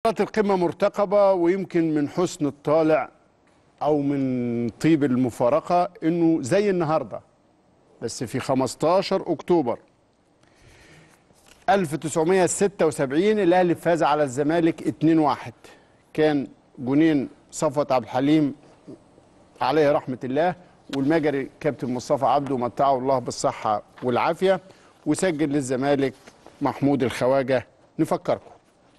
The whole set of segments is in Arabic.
مباراة القمة مرتقبة، ويمكن من حسن الطالع أو من طيب المفارقة إنه زي النهاردة بس في 15 أكتوبر 1976 الأهلي فاز على الزمالك 2-1. كان جونين صفوت عبد الحليم عليه رحمة الله، والمجري كابتن مصطفى عبده متعه الله بالصحة والعافية، وسجل للزمالك محمود الخواجة. نفكركم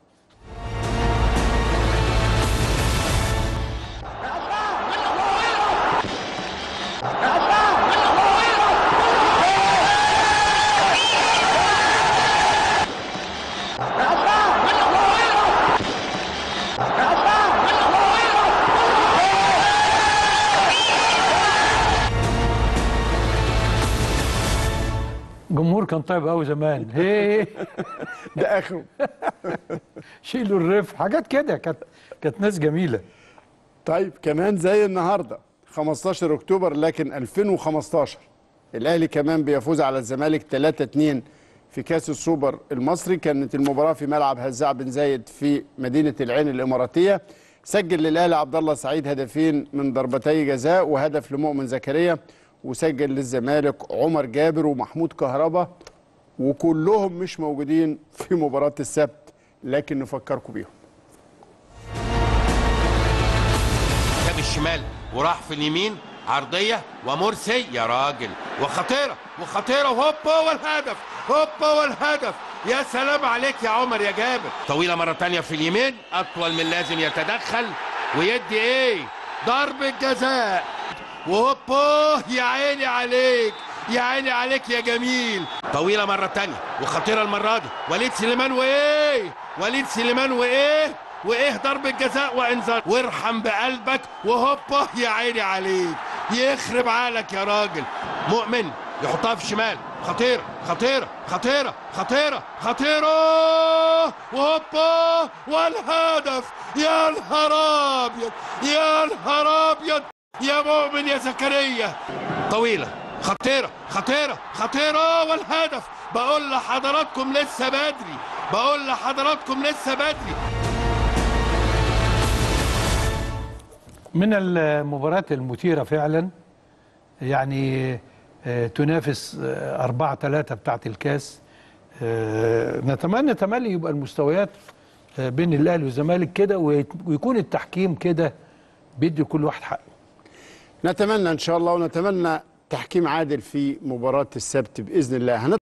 الجمهور كان طيب قوي زمان. هي ده اخره. شيلوا الريف، حاجات كده، كانت ناس جميله. طيب كمان زي النهارده 15 اكتوبر لكن 2015 الاهلي كمان بيفوز على الزمالك 3-2 في كاس السوبر المصري. كانت المباراه في ملعب هزاع بن زايد في مدينه العين الاماراتيه. سجل للاهلي عبد الله سعيد هدفين من ضربتي جزاء وهدف لمؤمن زكريا، وسجل للزمالك عمر جابر ومحمود كهربا، وكلهم مش موجودين في مباراة السبت لكن نفكركم بيهم. جاب الشمال وراح في اليمين عرضية ومرسي يا راجل، وخطيرة وهوبا والهدف، هوبا والهدف. يا سلام عليك يا عمر يا جابر. طويلة مرة تانية في اليمين، أطول من لازم يتدخل ويدي إيه؟ ضربة جزاء. وهوبا يا عيني عليك، يا عيني عليك يا جميل. طويلة مرة تانية وخطيرة المرة دي، وليد سليمان وإيه ضربة جزاء وإنذار. وارحم بقلبك وهوبا يا عيني عليك، يخرب عقلك يا راجل. مؤمن يحطها في الشمال، خطيرة وهوبا والهدف. يا نهار أبيض يا مؤمن يا زكريا. طويلة خطيرة والهدف. بقول لحضراتكم لسه بدري. من المباريات المثيره فعلا، يعني تنافس 4-3 بتاعت الكاس. نتمنى تملي يبقى المستويات بين الاهلي والزمالك كده، ويكون التحكيم كده بيدي كل واحد حقه. نتمنى ان شاء الله، ونتمنى تحكيم عادل في مباراة السبت بإذن الله.